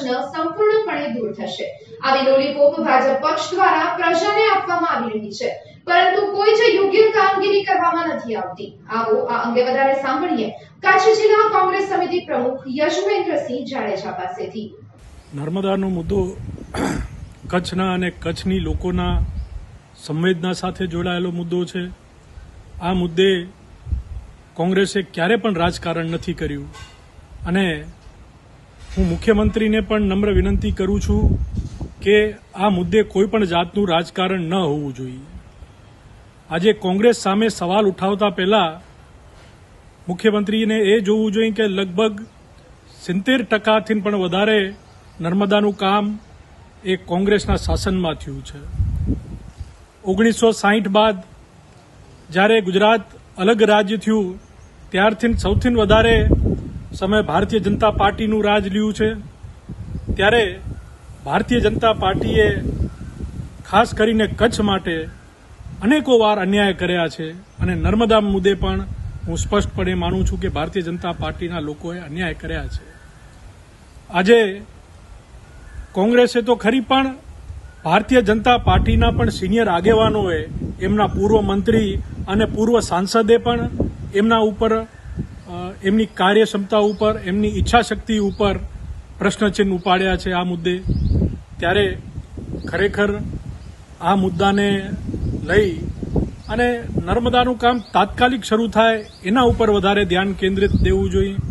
પ્રશ્ન સંપૂર્ણપણે દૂર થશે। આવી લોલીપોપ ભાજપ પક્ષ દ્વારા પ્રજાને આપવામાં આવી રહી છે, પરંતુ કોઈ જ યોગ્ય કામગીરી કરવામાં નથી આવતી। આવો આ અંગે વધારે સાંભળીએ કચ્છ જિલ્લા કોંગ્રેસ સમિતિ પ્રમુખ યશવેન્દ્રસિંહ જાડેજા પાસેથી। નર્મદાનો મુદ્દો કચ્છના અને કચ્છની લોકોના સંવેદના સાથે જોડાયેલો મુદ્દો છે। આ મુદ્દે કોંગ્રેસે ક્યારે પણ રાજકારણ નથી કર્યું અને હું મુખ્યમંત્રીને પણ નમ્ર વિનંતી કરું છું કે આ મુદ્દે કોઈ પણ જાતનું રાજકારણ ન હોવું જોઈએ। આજે કોંગ્રેસ સામે સવાલ ઉઠાવતા પહેલા મુખ્યમંત્રીને એ જોવું જોઈએ કે લગભગ 70% પણ વધારે નર્મદાનું કામ એ કોંગ્રેસના શાસનમાં થયું છે। 1960 બાદ જ્યારે ગુજરાત અલગ રાજ્ય થયું ત્યારથી સૌથી વધારે સમય ભારતીય જનતા પાર્ટીનું રાજ રહ્યું છે। ત્યારે ભારતીય જનતા પાર્ટીએ ખાસ કરીને કચ્છ માટે અનેકો વાર અન્યાય કર્યા છે અને નર્મદા મુદ્દે પણ હું સ્પષ્ટપણે માનું છું કે ભારતીય જનતા પાર્ટીના લોકોએ અન્યાય કર્યા છે। આજે કોંગ્રેસે તો ખરી પણ ભારતીય જનતા પાર્ટીના પણ સિનિયર આગેવાનોએ એમના પૂર્વ મંત્રી અને પૂર્વ સાંસદે પણ એમના ઉપર એમની કાર્યક્ષમતા ઉપર એમની ઈચ્છાશક્તિ ઉપર પ્રશ્નચિહ્ન ઉપાડ્યા છે આ મુદ્દે। ત્યારે ખરેખર આ મુદ્દાને લઈ અને નર્મદાનું કામ તાત્કાલિક શરૂ થાય એના ઉપર વધારે ધ્યાન કેન્દ્રિત દેવું જોઈએ।